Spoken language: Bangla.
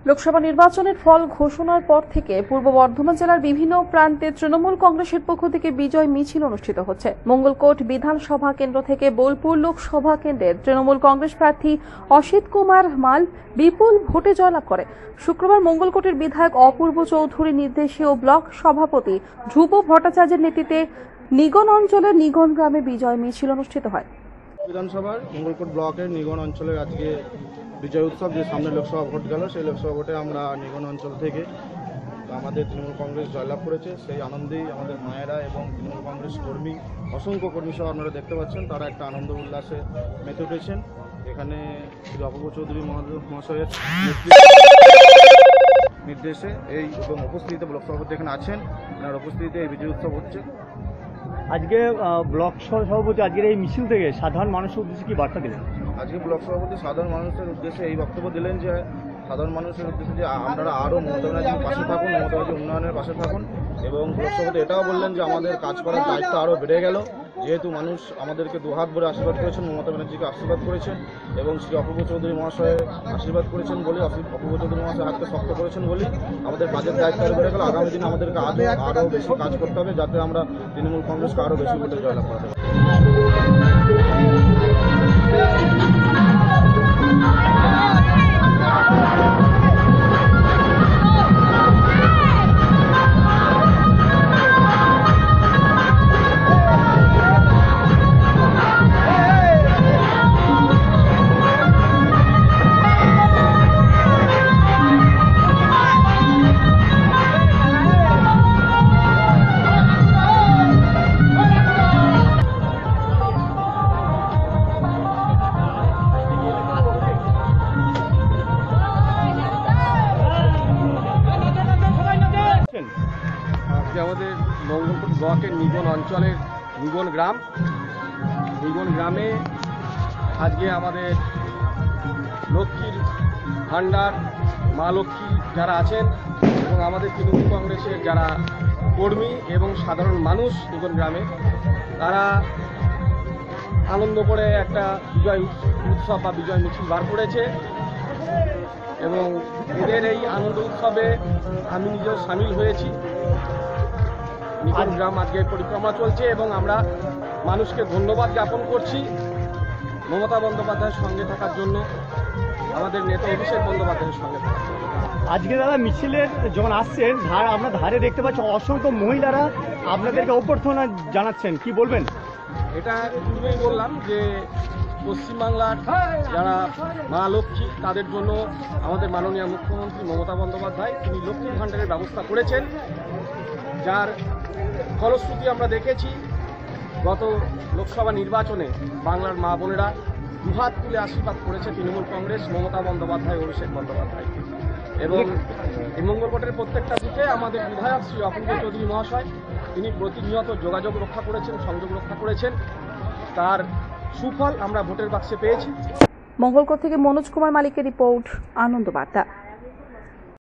লোকসভা নির্বাচনের ফল ঘোষণার পর থেকে পূর্ব বর্ধমান জেলার বিভিন্ন প্রান্তে তৃণমূল কংগ্রেসের পক্ষ থেকে বিজয় মিছিল অনুষ্ঠিত হচ্ছে। মঙ্গলকোট বিধানসভা কেন্দ্র থেকে বোলপুর লোকসভা কেন্দ্রের তৃণমূল কংগ্রেস প্রার্থী অসিত কুমার মাল বিপুল ভোটে জয়লাভ করে। শুক্রবার মঙ্গলকোটের বিধায়ক অপূর্ব চৌধুরীর নির্দেশে ও ব্লক সভাপতি ধ্রুব ভট্টাচার্যের নেতৃত্বে নিগন অঞ্চলের নিগন গ্রামে বিজয় মিছিল অনুষ্ঠিত হয়। বিধানসভার মঙ্গলকোট ব্লকের নিগন অঞ্চলের আজকে বিজয় উৎসব, যে সামনে লোকসভা ভোট গেল, সেই লোকসভা ভোটে আমরা নিগন অঞ্চল থেকে আমাদের তৃণমূল কংগ্রেস জয়লাভ করেছে। সেই আনন্দেই আমাদের মায়েরা এবং তৃণমূল কংগ্রেস কর্মী, অসংখ্য কর্মী সহ আপনারা দেখতে পাচ্ছেন, তারা একটা আনন্দ উল্লাসে মেতে উঠেছেন। এখানে শ্রী অপূর্ব চৌধুরী মহাশয়ের নির্দেশে এই এবং উপস্থিতিতে লোকসভা ভোট এখানে আছেন, ওনার উপস্থিতিতে এই বিজয় উৎসব হচ্ছে। আজকে ব্লক সভাপতি আজকের এই মিছিল থেকে সাধারণ মানুষের উদ্দেশ্যে কি বার্তা দিলেন? আজকে ব্লক সভাপতি সাধারণ মানুষের উদ্দেশ্যে এই বক্তব্য দিলেন যে সাধারণ মানুষের উদ্দেশ্যে যে আপনারা আরও মমতা ব্যানার্জির পাশে থাকুন, মমতা ব্যানার্জি উন্নয়নের পাশে থাকুন। এবং ব্লক সভাপতি এটাও বললেন যে আমাদের কাজ করার দায়িত্ব আরও বেড়ে গেল, যেহেতু মানুষ আমাদেরকে দুহাত ভরে আশীর্বাদ করেছেন, মমতা ব্যানার্জিকে আশীর্বাদ করেছেন এবং শ্রী অপূর্ব চৌধুরী মহাশয় আশীর্বাদ করেছেন বলে, অপূর্ব চৌধুরী মহাশয় হাতকে শক্ত করেছেন বলে আমাদের কাজের দায়িত্ব আরও বেড়ে গেল। আগামী দিনে আমাদেরকে আরও বেশি কাজ করতে হবে, যাতে আমরা তৃণমূল কংগ্রেসকে আরও বেশি ভোটে জয়লাভ করাতে পারি। আজকে আমাদের মঙ্গলকোট ব্লকের নিগন অঞ্চলের নিগন গ্রামে আজকে আমাদের লক্ষ্মীর ভাণ্ডার, মা লক্ষ্মী যারা আছেন এবং আমাদের তৃণমূল কংগ্রেসের যারা কর্মী এবং সাধারণ মানুষ নিগন গ্রামে, তারা আনন্দ করে একটা বিজয় উৎসব বা বিজয় মিছিল বার করেছে। এবং এদের এই আনন্দ উৎসবে আমি নিজেও সামিল হয়েছি। নিগন গ্রাম আজকে পরিক্রমা চলছে এবং আমরা মানুষকে ধন্যবাদ জ্ঞাপন করছি মমতা বন্দ্যোপাধ্যায়ের সঙ্গে থাকার জন্য, আমাদের নেতা অভিষেক বন্দ্যোপাধ্যায়ের সঙ্গে থাকার জন্য। আজকে দাদা মিছিলের যখন আসছেন, আমরা ধারে দেখতে পাচ্ছি অসংখ্য মহিলারা আপনাদেরকে অভ্যর্থনা জানাচ্ছেন, কি বলবেন? এটা পূর্বেই বললাম যে পশ্চিমবাংলার যারা মা লক্ষ্মী, তাদের জন্য আমাদের মাননীয় মুখ্যমন্ত্রী মমতা বন্দ্যোপাধ্যায় তিনি লক্ষ্মীর ভাণ্ডারের ব্যবস্থা করেছেন, যার ফলশ্রুতি আমরা দেখেছি। গত লোকসভা নির্বাচনে বাংলার মা বোনেরা দুহাত তুলে আশীর্বাদ করেছে তৃণমূল কংগ্রেস, মমতা বন্দ্যোপাধ্যায়, অভিষেক বন্দ্যোপাধ্যায়। এবং এই মঙ্গলকোটের প্রত্যেকটা বুথে আমাদের বিধায়ক শ্রী অপূর্ব চৌধুরী মহাশয় তিনি প্রতিনিয়ত যোগাযোগ রক্ষা করেছেন, সংযোগ রক্ষা করেছেন, তার সুফল আমরা ভোটের বাক্সে পেয়েছি। মঙ্গলকোট থেকে মনোজ কুমার মালিকের রিপোর্ট, আনন্দ বার্তা।